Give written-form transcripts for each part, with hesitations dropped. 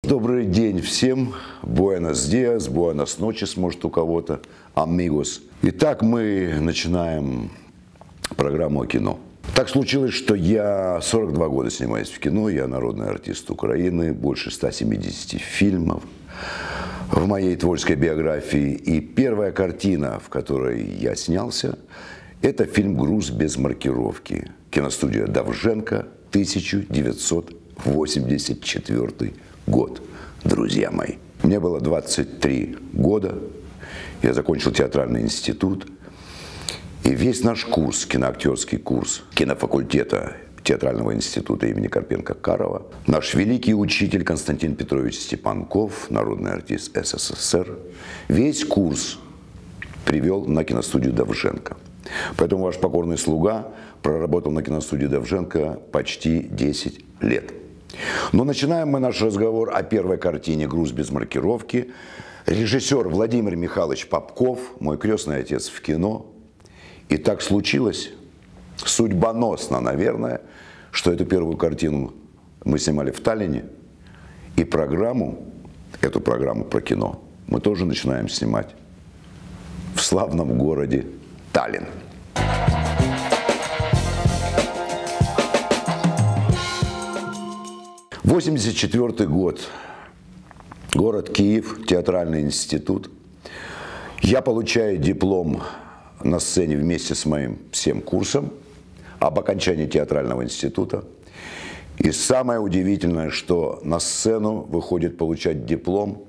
Добрый день всем. Буэнос диас, буэнос ночес, может, у кого-то. Амигос. Итак, мы начинаем программу о кино. Так случилось, что я 42 года снимаюсь в кино. Я народный артист Украины. Больше 170 фильмов в моей творческой биографии. И первая картина, в которой я снялся, это фильм «Груз без маркировки». Киностудия «Довженко», 1984 год, друзья мои. Мне было 23 года, я закончил театральный институт, и весь наш курс, киноактерский курс кинофакультета театрального института имени Карпенко-Карова, наш великий учитель Константин Петрович Степанков, народный артист СССР, весь курс привел на киностудию «Довженко». Поэтому ваш покорный слуга проработал на киностудии «Довженко» почти 10 лет. Но начинаем мы наш разговор о первой картине «Груз без маркировки». Режиссер Владимир Михайлович Попков, мой крестный отец в кино. И так случилось, судьбоносно, наверное, что эту первую картину мы снимали в Таллине. И эту программу про кино мы тоже начинаем снимать в славном городе Таллин. 1984 год. Город Киев, театральный институт. Я получаю диплом на сцене вместе с моим всем курсом об окончании театрального института. И самое удивительное, что на сцену выходит получать диплом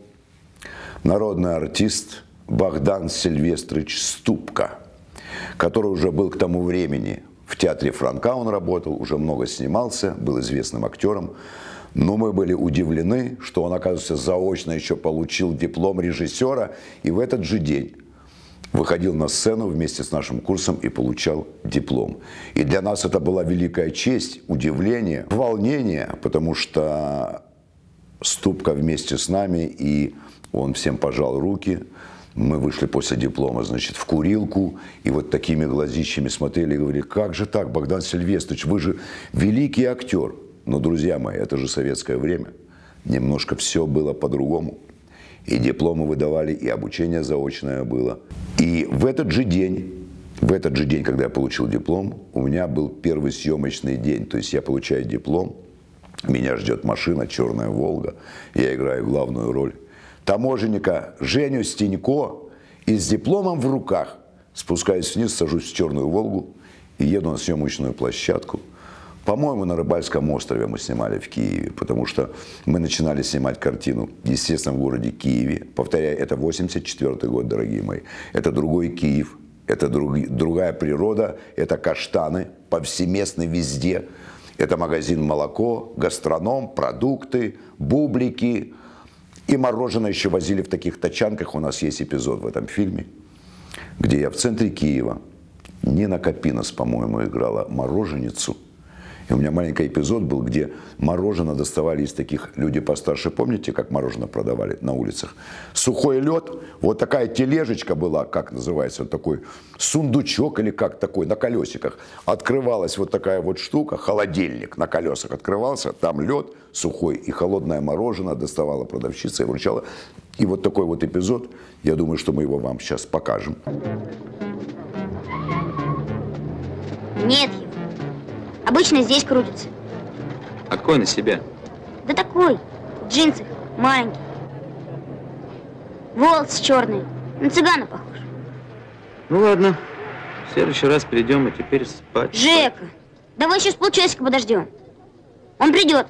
народный артист Богдан Сильвестрович Ступка, который уже был к тому времени в театре Франка, он работал, уже много снимался, был известным актером. Но мы были удивлены, что он, оказывается, заочно еще получил диплом режиссера и в этот же день выходил на сцену вместе с нашим курсом и получал диплом. И для нас это была великая честь, удивление, волнение, потому что Ступка вместе с нами, и он всем пожал руки. Мы вышли после диплома, значит, в курилку, и вот такими глазищами смотрели и говорили: как же так, Богдан Сильвестрович, вы же великий актер. Но, друзья мои, это же советское время. Немножко все было по-другому. И дипломы выдавали, и обучение заочное было. И в этот же день, когда я получил диплом, у меня был первый съемочный день. То есть я получаю диплом, меня ждет машина, черная «Волга». Я играю главную роль таможенника Женю Стенько. И с дипломом в руках спускаюсь вниз, сажусь в черную «Волгу» и еду на съемочную площадку. По-моему, на Рыбальском острове мы снимали в Киеве, потому что мы начинали снимать картину, естественно, в городе Киеве. Повторяю, это 1984 год, дорогие мои. Это другой Киев, это другая природа, это каштаны повсеместно везде. Это магазин «Молоко», гастроном, продукты, бублики. И мороженое еще возили в таких тачанках. У нас есть эпизод в этом фильме, где я в центре Киева, Нина Капинос, по-моему, играла мороженицу. И у меня маленький эпизод был, где мороженое доставали из таких, люди постарше, помните, как мороженое продавали на улицах? Сухой лед, вот такая тележечка была, как называется, вот такой сундучок или как такой, на колесиках. Открывалась вот такая вот штука, холодильник на колесах открывался, там лед сухой и холодное мороженое доставала продавщица и вручала. И вот такой вот эпизод, я думаю, что мы его вам сейчас покажем. Нет его. Обычно здесь крутится. А какой на себя? Да такой, в джинсах, маленький. Волосы черные, на цыгана похож. Ну ладно, в следующий раз придем, а теперь спать. Жека, давай еще с полчасика подождем. Он придет.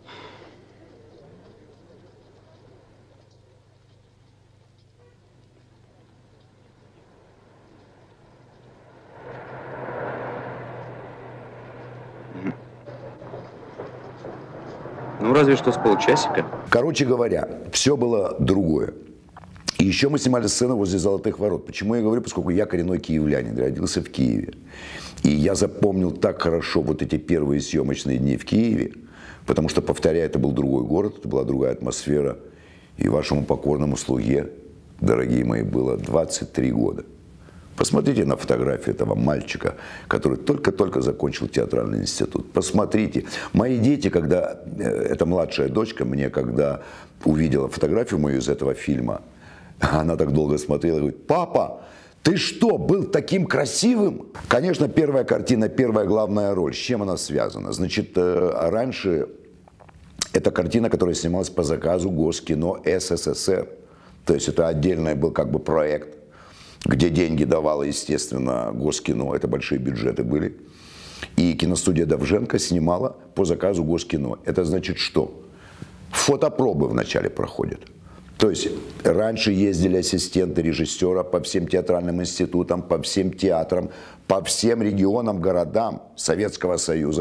Ну, разве что с полчасика. Короче говоря, все было другое. И еще мы снимали сцену возле Золотых ворот. Почему я говорю? Поскольку я коренной киевлянин, родился в Киеве. И я запомнил так хорошо вот эти первые съемочные дни в Киеве, потому что, повторяю, это был другой город, это была другая атмосфера. И вашему покорному слуге, дорогие мои, было 23 года. Посмотрите на фотографию этого мальчика, который только-только закончил театральный институт. Посмотрите. Мои дети, когда, эта младшая дочка мне, когда увидела фотографию мою из этого фильма, она так долго смотрела и говорит: папа, ты что, был таким красивым? Конечно, первая картина, первая главная роль. С чем она связана? Значит, раньше это картина, которая снималась по заказу Госкино СССР. То есть это отдельный был как бы проект, где деньги давало, естественно, Госкино. Это большие бюджеты были. И киностудия Довженко снимала по заказу Госкино. Это значит что? Фотопробы вначале проходят. То есть раньше ездили ассистенты режиссера по всем театральным институтам, по всем театрам, по всем регионам, городам Советского Союза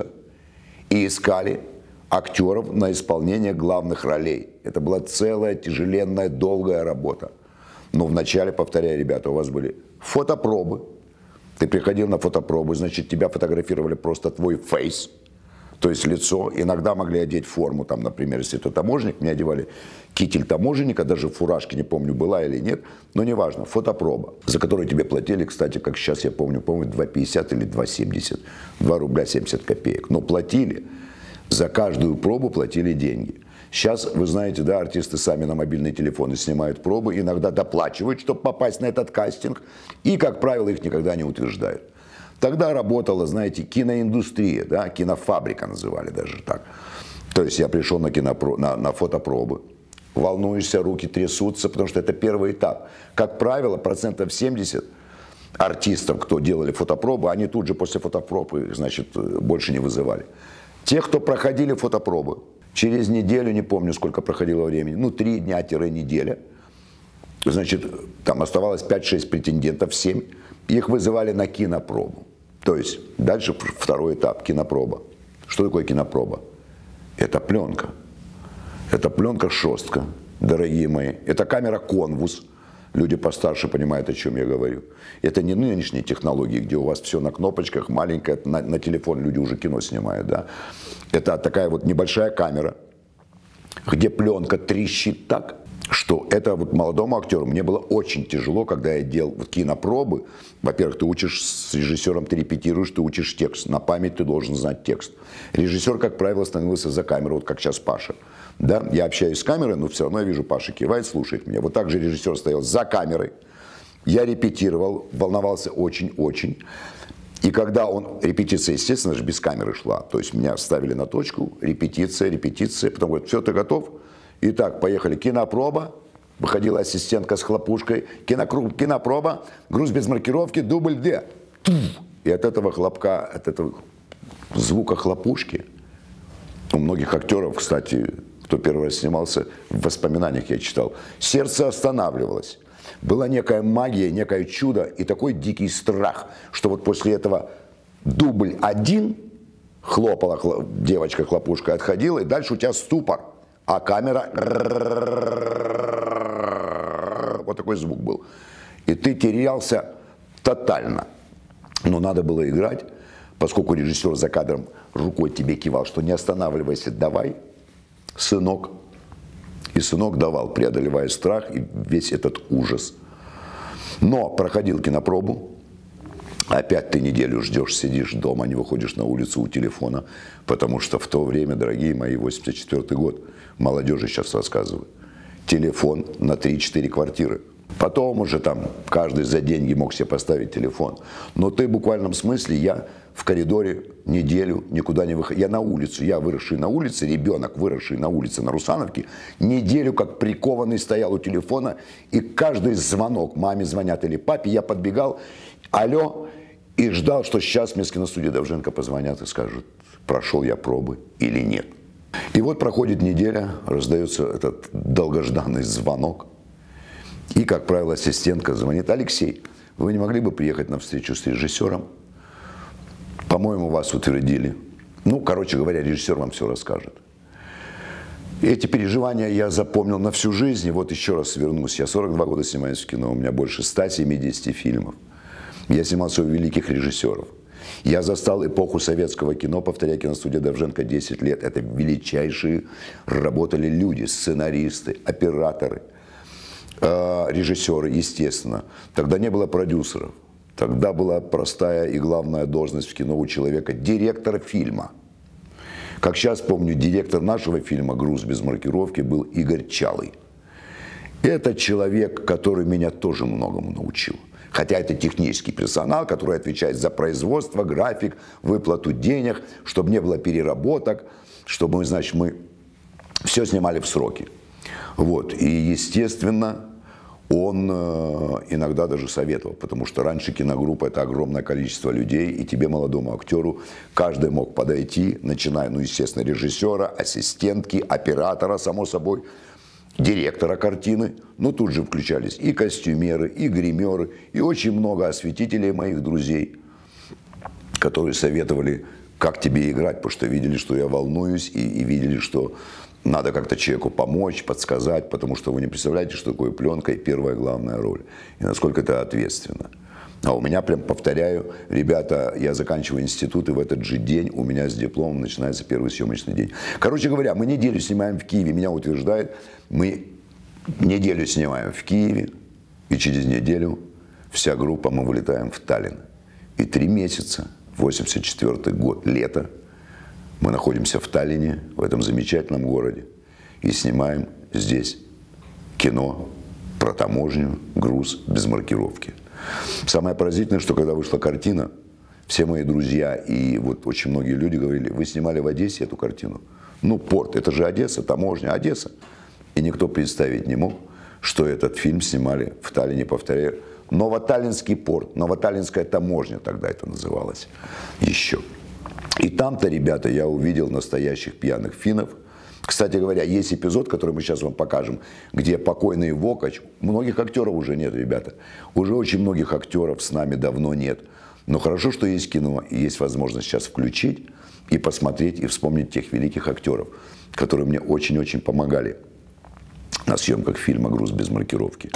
и искали актеров на исполнение главных ролей. Это была целая тяжеленная, долгая работа. Но вначале, повторяю, ребята, у вас были фотопробы. Ты приходил на фотопробы, значит, тебя фотографировали просто твой фейс, то есть лицо. Иногда могли одеть форму, там, например, если это таможенник, мне одевали китель таможенника, даже фуражки, не помню, была или нет, но неважно, фотопроба, за которую тебе платили, кстати, как сейчас я помню, 2,50 или 2,70, 2 рубля 70 копеек. Но платили, за каждую пробу платили деньги. Сейчас, вы знаете, да, артисты сами на мобильные телефоны снимают пробы, иногда доплачивают, чтобы попасть на этот кастинг, и, как правило, их никогда не утверждают. Тогда работала, знаете, киноиндустрия, да, кинофабрика называли даже так. То есть я пришел на фотопробы, волнуешься, руки трясутся, потому что это первый этап. Как правило, 70% артистов, кто делали фотопробы, они тут же после фотопробы, значит, больше не вызывали. Те, кто проходили фотопробы, через неделю, не помню, сколько проходило времени, ну, 3 дня-неделя, значит, там оставалось 5-6 претендентов, 7, их вызывали на кинопробу. То есть дальше второй этап, кинопроба. Что такое кинопроба? Это пленка. Это пленка шестка, дорогие мои. Это камера конвус. Люди постарше понимают, о чем я говорю. Это не нынешние технологии, где у вас все на кнопочках, маленькое, на телефон люди уже кино снимают. Да? Это такая вот небольшая камера, где пленка трещит так, что это вот молодому актеру мне было очень тяжело, когда я делал вот кинопробы. Во-первых, ты учишь с режиссером, ты репетируешь, ты учишь текст. На память ты должен знать текст. Режиссер, как правило, становился за камеру, вот как сейчас Паша. Да? Я общаюсь с камерой, но все равно я вижу, Паша кивает, слушает меня. Вот так же режиссер стоял за камерой. Я репетировал, волновался очень-очень. И когда он, репетиция, естественно же, без камеры шла. То есть меня ставили на точку, репетиция, потом говорят: все, ты готов? Итак, поехали, кинопроба. Выходила ассистентка с хлопушкой. Кинопроба, груз без маркировки, дубль Д. И от этого хлопка, от этого звука хлопушки, у многих актеров, кстати, кто первый раз снимался, в воспоминаниях я читал, сердце останавливалось. Была некая магия, некое чудо и такой дикий страх, что вот после этого дубль 1 хлопала девочка хлопушкой, отходила, и дальше у тебя ступор. А камера, вот такой звук был. И ты терялся тотально. Но надо было играть, поскольку режиссер за кадром рукой тебе кивал, что не останавливайся, давай, сынок. И сынок давал, преодолевая страх и весь этот ужас. Но проходил кинопробу. Опять ты неделю ждешь, сидишь дома, не выходишь на улицу у телефона, потому что в то время, дорогие мои, 84-й год, молодежи сейчас рассказываю, телефон на 3-4 квартиры. Потом уже там каждый за деньги мог себе поставить телефон. Но ты в буквальном смысле, я в коридоре неделю никуда не выходил. Я на улицу, я выросший на улице, ребенок, выросший на улице на Русановке, неделю как прикованный стоял у телефона, и каждый звонок, маме звонят или папе, я подбегал, алло, и ждал, что сейчас мне с киностудии Довженко позвонят и скажут, прошел я пробы или нет. И вот проходит неделя, раздается этот долгожданный звонок. И, как правило, ассистентка звонит: Алексей, вы не могли бы приехать на встречу с режиссером? По-моему, вас утвердили. Ну, короче говоря, режиссер вам все расскажет. Эти переживания я запомнил на всю жизнь. И вот еще раз вернусь. Я 42 года снимаюсь в кино, у меня больше 170 фильмов. Я снимался у великих режиссеров. Я застал эпоху советского кино, повторяю, киностудия Довженко 10 лет. Это величайшие работали люди, сценаристы, операторы, режиссеры, естественно. Тогда не было продюсеров. Тогда была простая и главная должность в кино у человека – директор фильма. Как сейчас помню, директор нашего фильма «Груз без маркировки» был Игорь Чалый. Это человек, который меня тоже многому научил. Хотя это технический персонал, который отвечает за производство, график, выплату денег, чтобы не было переработок, чтобы, значит, мы все снимали в сроки. Вот. И, естественно, он иногда даже советовал, потому что раньше киногруппа – это огромное количество людей, и тебе, молодому актеру, каждый мог подойти, начиная, ну, естественно, режиссера, ассистентки, оператора, само собой, директора картины. Но тут же включались и костюмеры, и гримеры, и очень много осветителей моих друзей, которые советовали, как тебе играть, потому что видели, что я волнуюсь, и видели, что надо как-то человеку помочь, подсказать, потому что вы не представляете, что такое пленка и первая главная роль, и насколько это ответственно. А у меня, прям повторяю, ребята, я заканчиваю институт, и в этот же день у меня с дипломом начинается первый съемочный день. Короче говоря, мы неделю снимаем в Киеве, меня утверждают, мы неделю снимаем в Киеве, и через неделю вся группа мы вылетаем в Таллин. И 3 месяца, 84 год, лето, мы находимся в Таллине, в этом замечательном городе, и снимаем здесь кино про таможню, груз без маркировки. Самое поразительное, что когда вышла картина, все мои друзья и вот очень многие люди говорили: вы снимали в Одессе эту картину? Ну, порт, это же Одесса, таможня, Одесса. И никто представить не мог, что этот фильм снимали в Таллине, повторяю, Новоталлинский порт, Новоталлинская таможня тогда это называлось еще. И там-то, ребята, я увидел настоящих пьяных финнов. Кстати говоря, есть эпизод, который мы сейчас вам покажем, где покойный Вокач, многих актеров уже нет, ребята, уже очень многих актеров с нами давно нет. Но хорошо, что есть кино, и есть возможность сейчас включить и посмотреть, и вспомнить тех великих актеров, которые мне очень-очень помогали на съемках фильма «Груз без маркировки».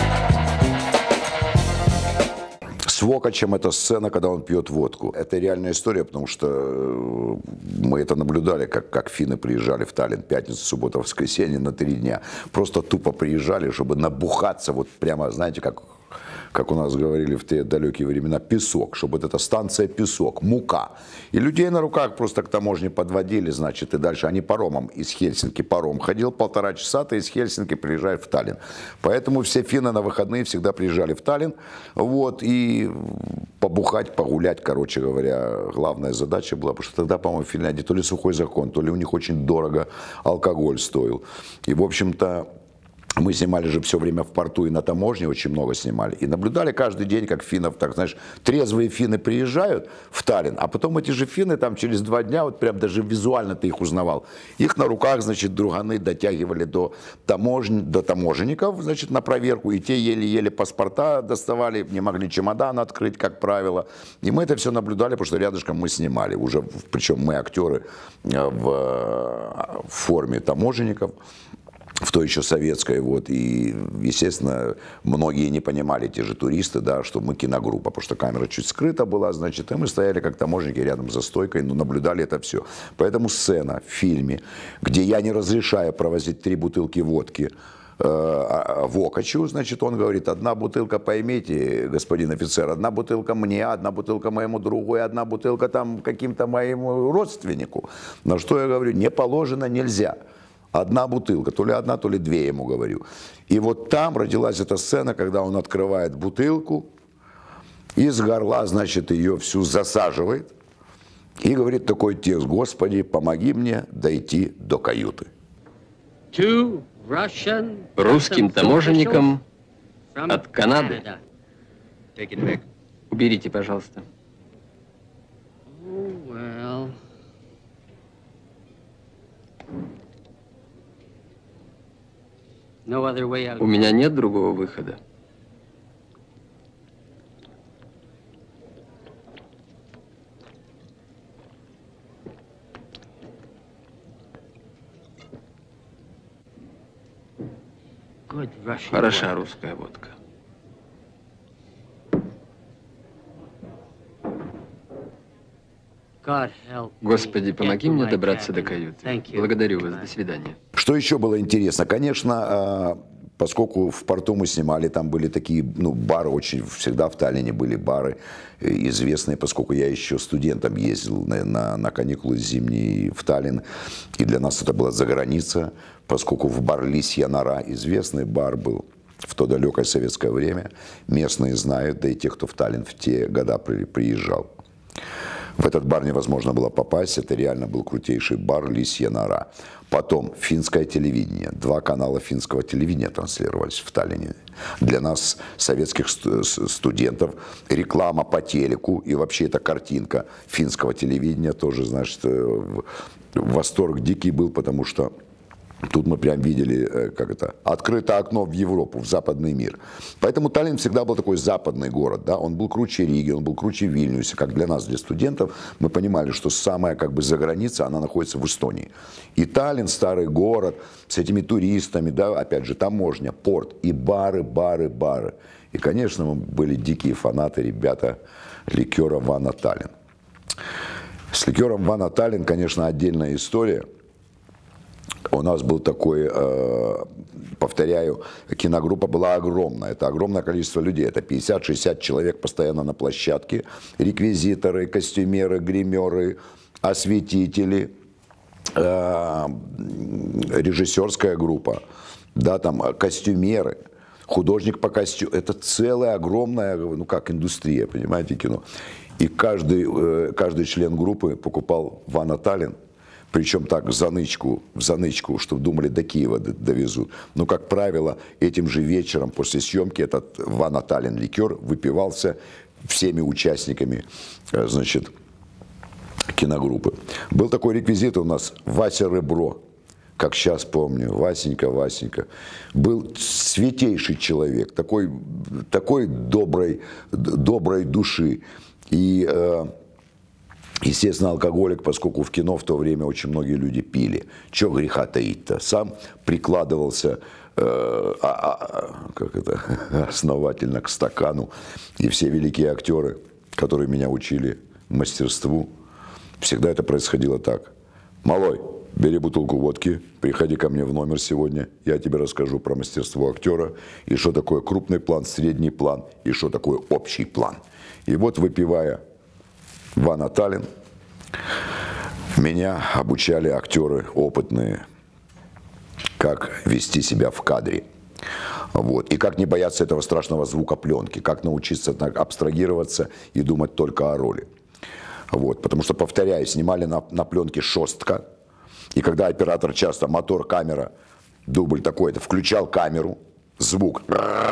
С Вокачем эта сцена, когда он пьет водку. Это реальная история, потому что мы это наблюдали, как финны приезжали в Таллин пятницу, субботу, воскресенье на 3 дня. Просто тупо приезжали, чтобы набухаться, вот прямо, знаете, как у нас говорили в те далекие времена, песок, чтобы вот эта станция песок, мука. И людей на руках просто к таможне подводили, значит, и дальше они паромом из Хельсинки, паром ходил 1,5 часа, ты из Хельсинки приезжаешь в Таллин. Поэтому все финны на выходные всегда приезжали в Таллин, вот, и побухать, погулять, короче говоря, главная задача была, потому что тогда, по-моему, в Финляндии то ли сухой закон, то ли у них очень дорого алкоголь стоил. И, в общем-то, мы снимали же все время в порту и на таможне, очень много снимали. И наблюдали каждый день, как финнов, так, знаешь, трезвые финны приезжают в Таллин, а потом эти же финны там через 2 дня, вот прям даже визуально ты их узнавал, их на руках, значит, друганы дотягивали до таможенников, значит, на проверку, и те еле-еле паспорта доставали, не могли чемодан открыть, как правило. И мы это все наблюдали, потому что рядышком мы снимали, уже, причем мы актеры в форме таможенников, в той еще советской, вот, и, естественно, многие не понимали, те же туристы, да, что мы киногруппа, потому что камера чуть скрыта была, значит, и мы стояли как таможенники рядом за стойкой, но наблюдали это все. Поэтому сцена в фильме, где я не разрешаю провозить 3 бутылки водки Вокачу, значит, он говорит: 1 бутылка, поймите, господин офицер, 1 бутылка мне, 1 бутылка моему другу и 1 бутылка там каким-то моему родственнику. На что я говорю: не положено, нельзя. 1 бутылка, то ли 1, то ли 2, я ему говорю. И вот там родилась эта сцена, когда он открывает бутылку, из горла, значит, ее всю засаживает и говорит такой текст: «Господи, помоги мне дойти до каюты». Русским таможенникам от Канады. Уберите, пожалуйста. У меня нет другого выхода. Хороша русская водка. Господи, помоги мне добраться до каюты. Благодарю вас. До свидания. Что еще было интересно? Конечно, поскольку в порту мы снимали, там были такие, ну, бары, очень всегда в Таллине были бары известные, поскольку я еще студентом ездил на каникулы зимние в Таллин, и для нас это была заграница, поскольку в бар «Лисья нора» известный бар был в то далекое советское время, местные знают, да и те, кто в Таллин в те года приезжал. В этот бар невозможно было попасть, это реально был крутейший бар «Лисья нора». Потом финское телевидение, 2 канала финского телевидения транслировались в Таллине. Для нас, советских студентов, реклама по телеку и вообще эта картинка финского телевидения тоже, значит, восторг дикий был, потому что тут мы прям видели, как это, открытое окно в Европу, в западный мир. Поэтому Таллин всегда был такой западный город, да, он был круче Риги, он был круче Вильнюса, как для нас, для студентов, мы понимали, что самая как бы заграница, она находится в Эстонии. И Таллин, старый город, с этими туристами, да, опять же, таможня, порт, и бары, бары, бары. И, конечно, мы были дикие фанаты, ребята, ликера Вана Таллин. С ликером Вана Таллин, конечно, отдельная история. У нас был такой, повторяю, киногруппа была огромная. Это огромное количество людей. Это 50-60 человек постоянно на площадке. Реквизиторы, костюмеры, гримеры, осветители, режиссерская группа, да, там костюмеры, художник по костюму. Это целая огромная, ну как, индустрия, понимаете, кино. И каждый член группы покупал Вана Таллин. Причем так, в занычку, чтобы думали, до Киева довезут. Но, как правило, этим же вечером после съемки этот Вана Таллин ликер выпивался всеми участниками, значит, киногруппы. Был такой реквизит у нас Вася Ребро, как сейчас помню, Васенька. Был святейший человек, такой доброй души. И... естественно, алкоголик, поскольку в кино в то время очень многие люди пили. Чего греха таить-то? Сам прикладывался основательно к стакану. И все великие актеры, которые меня учили мастерству, всегда это происходило так. Малой, бери бутылку водки, приходи ко мне в номер сегодня, я тебе расскажу про мастерство актера, и что такое крупный план, средний план, и что такое общий план. И вот, выпивая Вана Таллин, меня обучали актеры опытные, как вести себя в кадре. Вот. И как не бояться этого страшного звука пленки, как научиться абстрагироваться и думать только о роли. Вот. Потому что, повторяю, снимали на пленке шостка, и когда оператор часто, мотор, камера, дубль такой-то, включал камеру, звук,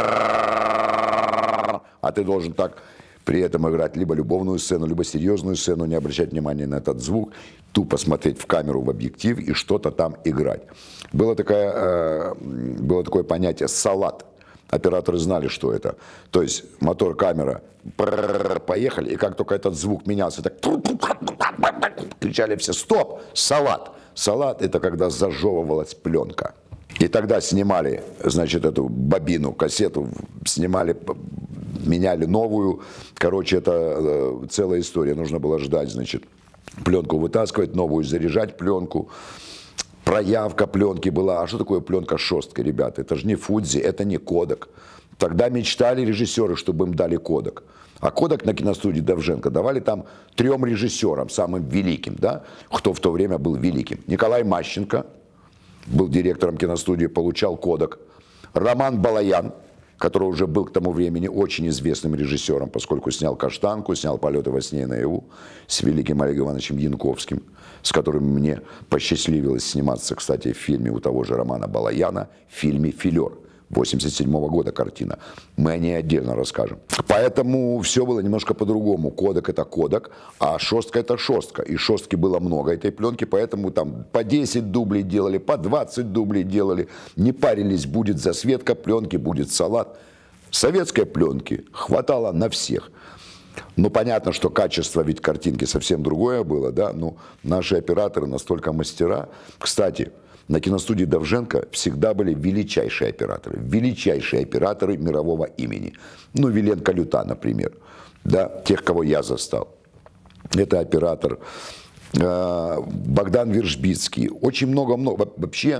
а ты должен так... при этом играть либо любовную сцену, либо серьезную сцену, не обращать внимания на этот звук, тупо смотреть в камеру, в объектив и что-то там играть. Было такое понятие «салат». Операторы знали, что это. То есть мотор, камера, поехали, и как только этот звук менялся, так кричали все «стоп! Салат!». Салат – это когда зажевывалась пленка. И тогда снимали, значит, эту бобину, кассету, снимали, меняли новую. Короче, это целая история. Нужно было ждать, значит, пленку вытаскивать, новую заряжать пленку. Проявка пленки была. А что такое пленка шостка, ребята? Это же не Фудзи, это не кодек. Тогда мечтали режиссеры, чтобы им дали кодек. А кодек на киностудии Довженко давали там 3 режиссерам, самым великим, да? Кто в то время был великим. Николай Мащенко был директором киностудии, получал кодек. Роман Балаян, который уже был к тому времени очень известным режиссером, поскольку снял «Каштанку», снял «Полеты во сне и наяву» с великим Олегом Ивановичем Янковским, с которым мне посчастливилось сниматься, кстати, в фильме у того же Романа Балаяна, в фильме «Филер». 1987 года картина. Мы о ней отдельно расскажем. Поэтому все было немножко по-другому. Кодек – это кодек, а шостка – это шостка. И шостки было много этой пленки, поэтому там по 10 дублей делали, по 20 дублей делали. Не парились, будет засветка пленки, будет салат. Советской пленки хватало на всех. Ну, понятно, что качество ведь картинки совсем другое было, да, но наши операторы настолько мастера. Кстати, на киностудии Довженко всегда были величайшие операторы мирового имени. Ну, Вилен Калюта, например, да, тех, кого я застал. Это оператор Богдан Вержбицкий. Очень много. Вообще,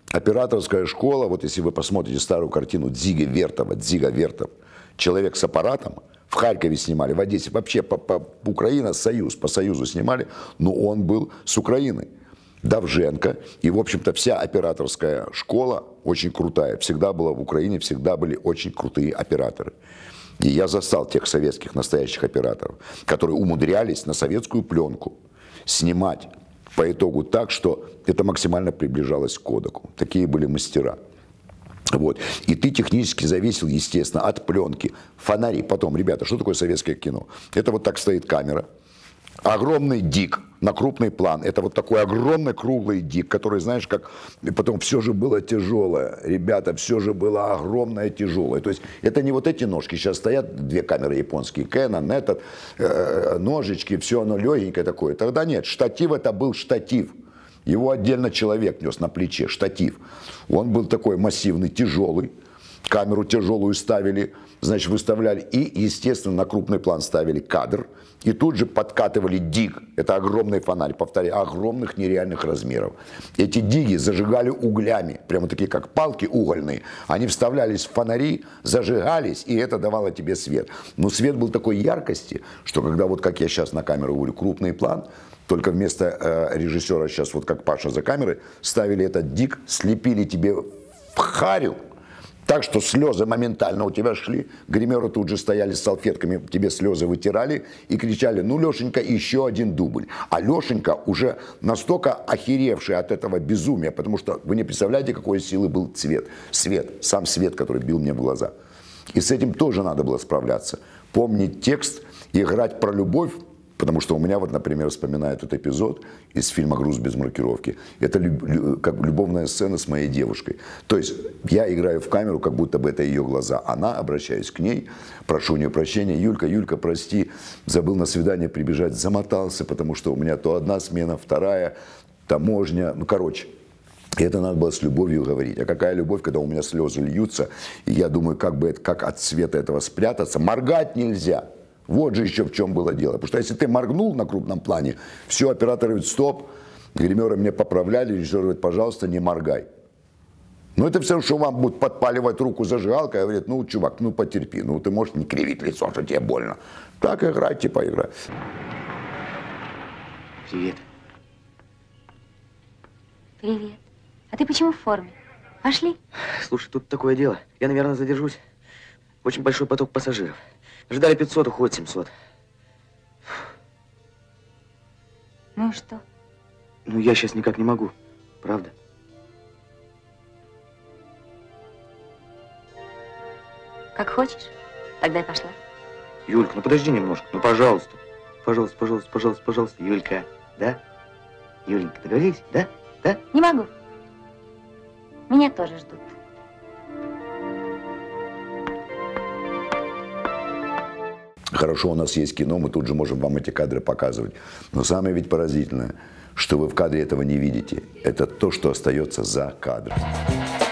Операторская школа, вот если вы посмотрите старую картину Дзига Вертов, человек с аппаратом, в Харькове снимали, в Одессе, вообще Украина, Союз, по Союзу снимали, но он был с Украины. Давженко, и, в общем-то, вся операторская школа очень крутая. Всегда была в Украине, всегда были очень крутые операторы. И я застал тех советских настоящих операторов, которые умудрялись на советскую пленку снимать по итогу так, что это максимально приближалось к кодеку. Такие были мастера. Вот. И ты технически зависел, естественно, от пленки. Фонари. Потом, ребята, что такое советское кино? Это вот так стоит камера. Огромный дик на крупный план. Это вот такой огромный круглый дик, который, знаешь, как... И потом все же было тяжелое. Ребята, все же было огромное, тяжелое. То есть это не вот эти ножки. Сейчас стоят две камеры японские. Canon, этот, ножички, все оно легенькое такое. Тогда нет. Штатив это был штатив. Его отдельно человек нес на плече. Штатив. Он был такой массивный, тяжелый. Камеру тяжелую ставили, значит, выставляли. И, естественно, на крупный план ставили кадр. И тут же подкатывали диг. Это огромный фонарь, повторяю, огромных нереальных размеров. Эти диги зажигали углями, прямо такие, как палки угольные. Они вставлялись в фонари, зажигались, и это давало тебе свет. Но свет был такой яркости, что когда, вот как я сейчас на камеру говорю, крупный план, только вместо режиссера сейчас, вот как Паша за камерой, ставили этот диг, слепили тебе в харю. Так что слезы моментально у тебя шли, гримеры тут же стояли с салфетками, тебе слезы вытирали и кричали: ну, Лешенька, еще один дубль. А Лешенька уже настолько охеревший от этого безумия, потому что вы не представляете, какой силы был свет, сам свет, который бил мне в глаза. И с этим тоже надо было справляться. Помнить текст, играть про любовь. Потому что у меня, вот, например, вспоминаю этот эпизод из фильма «Груз без маркировки». Это как любовная сцена с моей девушкой. То есть я играю в камеру, как будто бы это ее глаза. Она, обращаюсь к ней, прошу у нее прощения: Юлька, Юлька, прости, забыл на свидание прибежать, замотался, потому что у меня то одна смена, вторая, таможня, ну, короче. И это надо было с любовью говорить. А какая любовь, когда у меня слезы льются, и я думаю, как от света этого спрятаться. Моргать нельзя. Вот же еще в чем было дело. Потому что если ты моргнул на крупном плане, все, операторы говорят: стоп, гримеры мне поправляли, режиссер говорит: пожалуйста, не моргай. Ну это все, что вам будет подпаливать руку зажигалкой, и говорит: ну, чувак, ну потерпи, ну ты можешь не кривить лицо, что тебе больно. Так играй, типа играй. Привет. Привет. А ты почему в форме? Пошли. Слушай, тут такое дело. Я, наверное, задержусь. Очень большой поток пассажиров. Ждали 500, уходит 700. Ну и что? Ну, я сейчас никак не могу. Правда? Как хочешь. Тогда я пошла. Юлька, ну подожди немножко. Ну, пожалуйста. Пожалуйста, пожалуйста, пожалуйста, пожалуйста. Юлька, да? Юленька, договорились? Да? Да? Не могу. Меня тоже ждут. Хорошо, у нас есть кино, мы тут же можем вам эти кадры показывать. Но самое ведь поразительное, что вы в кадре этого не видите. Это то, что остается за кадром.